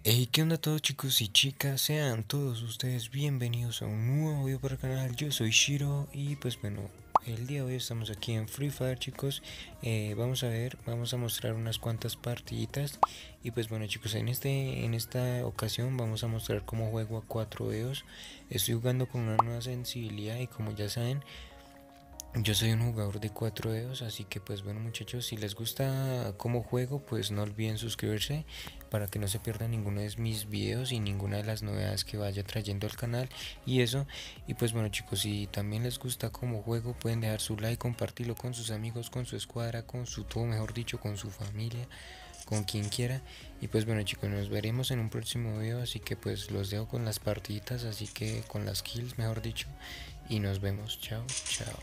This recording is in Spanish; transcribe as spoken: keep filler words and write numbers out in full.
Hey, ¿qué onda a todos chicos y chicas? Sean todos ustedes bienvenidos a un nuevo video para el canal. Yo soy Shiro y pues bueno, el día de hoy estamos aquí en Free Fire chicos. Eh, vamos a ver, vamos a mostrar unas cuantas partiditas. Y pues bueno chicos, en, este, en esta ocasión vamos a mostrar cómo juego a cuatro dedos. Estoy jugando con una nueva sensibilidad y como ya saben, yo soy un jugador de cuatro dedos, así que pues bueno muchachos, si les gusta cómo juego, pues no olviden suscribirse para que no se pierdan ninguno de mis videos y ninguna de las novedades que vaya trayendo al canal y eso. Y pues bueno chicos, si también les gusta cómo juego, pueden dejar su like, compartirlo con sus amigos, con su escuadra, con su todo, mejor dicho, con su familia, con quien quiera. Y pues bueno chicos, nos veremos en un próximo video, así que pues los dejo con las partiditas, así que con las kills mejor dicho, y nos vemos. Chao, chao.